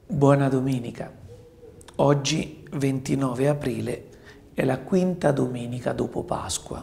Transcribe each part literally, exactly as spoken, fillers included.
Buona domenica. Oggi, ventinove aprile, è la quinta domenica dopo Pasqua.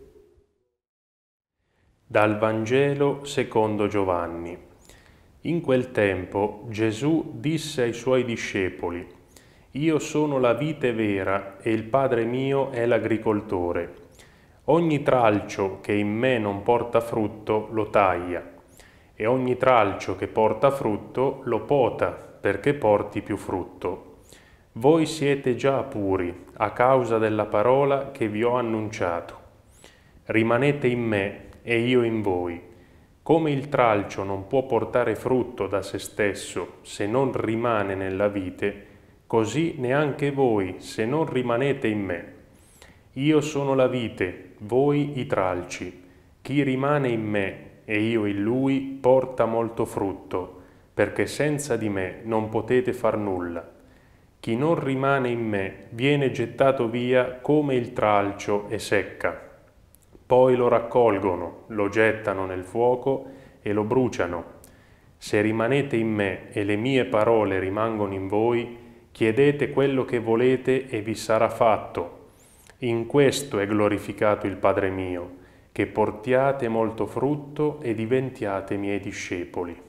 Dal Vangelo secondo Giovanni. In quel tempo Gesù disse ai suoi discepoli: Io sono la vite vera e il Padre mio è l'agricoltore. Ogni tralcio che in me non porta frutto lo taglia, e ogni tralcio che porta frutto lo pota, perché porti più frutto. Voi siete già puri a causa della parola che vi ho annunciato. Rimanete in me e io in voi. Come il tralcio non può portare frutto da se stesso se non rimane nella vite, così neanche voi se non rimanete in me. Io sono la vite, voi i tralci. Chi rimane in me e io in lui porta molto frutto, perché senza di me non potete far nulla. Chi non rimane in me viene gettato via come il tralcio e secca. Poi lo raccolgono, lo gettano nel fuoco e lo bruciano. Se rimanete in me e le mie parole rimangono in voi, chiedete quello che volete e vi sarà fatto. In questo è glorificato il Padre mio, che portiate molto frutto e diventiate miei discepoli.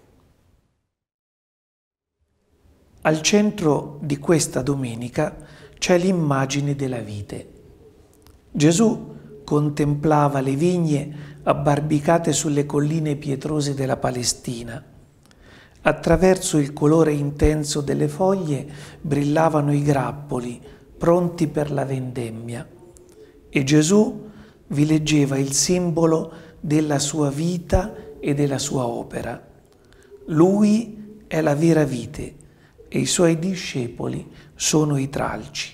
Al centro di questa domenica c'è l'immagine della vite. Gesù contemplava le vigne abbarbicate sulle colline pietrose della Palestina. Attraverso il colore intenso delle foglie brillavano i grappoli, pronti per la vendemmia. E Gesù vi leggeva il simbolo della sua vita e della sua opera. Lui è la vera vite e i suoi discepoli sono i tralci.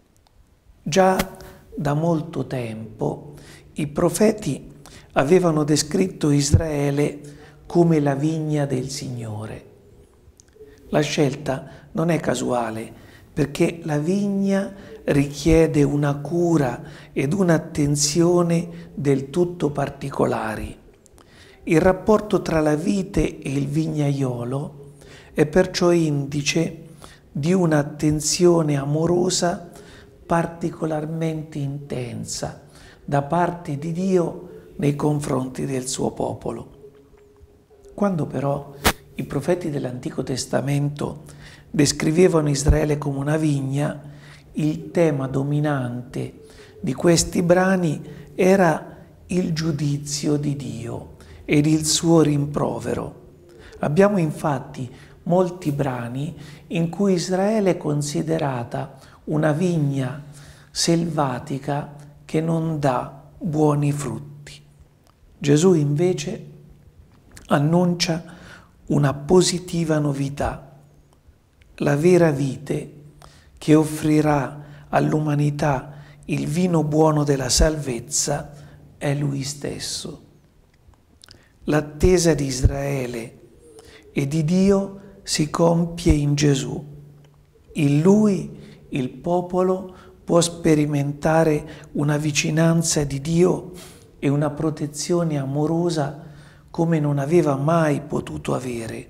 Già da molto tempo i profeti avevano descritto Israele come la vigna del Signore. La scelta non è casuale, perché la vigna richiede una cura ed un'attenzione del tutto particolari. Il rapporto tra la vite e il vignaiolo è perciò indice di un'attenzione amorosa particolarmente intensa da parte di Dio nei confronti del suo popolo. Quando però i profeti dell'Antico Testamento descrivevano Israele come una vigna, il tema dominante di questi brani era il giudizio di Dio ed il suo rimprovero. Abbiamo infatti molti brani in cui Israele è considerata una vigna selvatica che non dà buoni frutti. Gesù invece annuncia una positiva novità, la vera vite che offrirà all'umanità il vino buono della salvezza è Lui stesso. L'attesa di Israele e di Dio si compie in Gesù. In Lui il popolo può sperimentare una vicinanza di Dio e una protezione amorosa come non aveva mai potuto avere.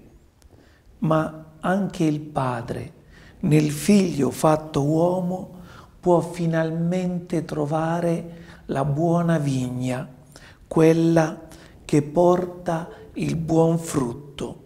Ma anche il Padre, nel Figlio fatto uomo, può finalmente trovare la buona vigna, quella che porta il buon frutto.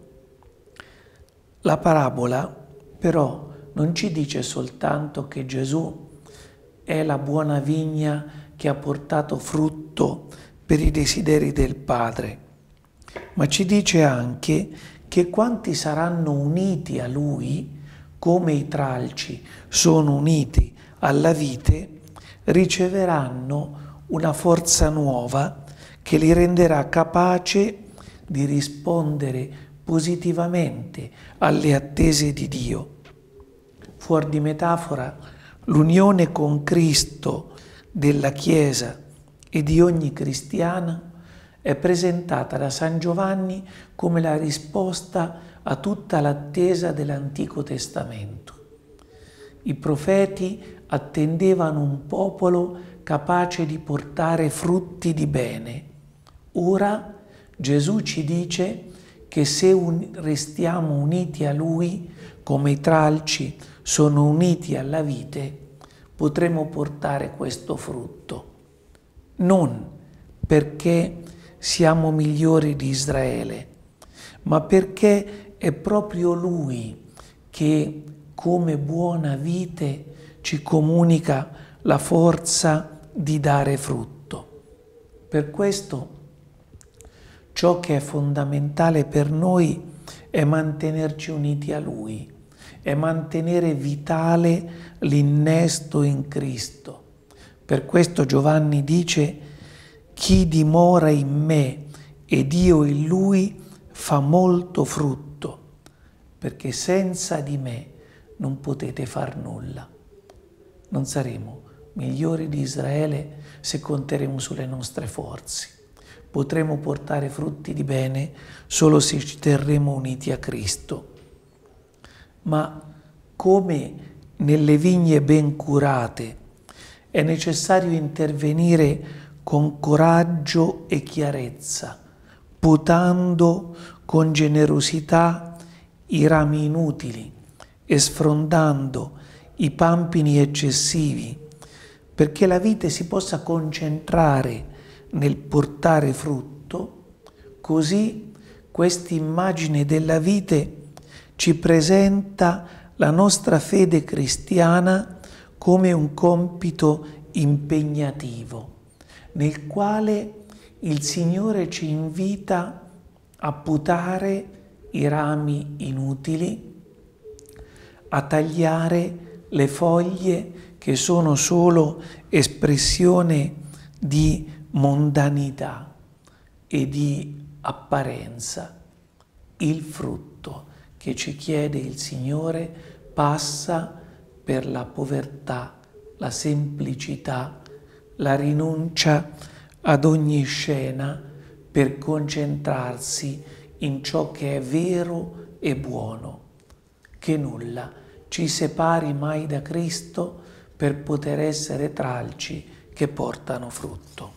La parabola però non ci dice soltanto che Gesù è la buona vigna che ha portato frutto per i desideri del Padre, ma ci dice anche che quanti saranno uniti a Lui, come i tralci sono uniti alla vite, riceveranno una forza nuova che li renderà capaci di rispondere positivamente alle attese di Dio. Fuor di metafora, l'unione con Cristo della Chiesa e di ogni cristiano è presentata da San Giovanni come la risposta a tutta l'attesa dell'Antico Testamento. I profeti attendevano un popolo capace di portare frutti di bene. Ora Gesù ci dice che che se un- restiamo uniti a Lui, come i tralci sono uniti alla vite, potremo portare questo frutto. Non perché siamo migliori di Israele, ma perché è proprio Lui che, come buona vite, ci comunica la forza di dare frutto. Per questo ciò che è fondamentale per noi è mantenerci uniti a Lui, è mantenere vitale l'innesto in Cristo. Per questo Giovanni dice: chi dimora in me ed io in Lui fa molto frutto, perché senza di me non potete far nulla. Non saremo migliori di Israele se conteremo sulle nostre forze. Potremo portare frutti di bene solo se ci terremo uniti a Cristo. Ma come nelle vigne ben curate è necessario intervenire con coraggio e chiarezza, potando con generosità i rami inutili e sfrondando i pampini eccessivi, perché la vite si possa concentrare nel portare frutto, così questa immagine della vite ci presenta la nostra fede cristiana come un compito impegnativo, nel quale il Signore ci invita a potare i rami inutili, a tagliare le foglie che sono solo espressione di mondanità e di apparenza. Il frutto che ci chiede il Signore passa per la povertà, la semplicità, la rinuncia ad ogni scena per concentrarsi in ciò che è vero e buono. Che nulla ci separi mai da Cristo per poter essere tralci che portano frutto.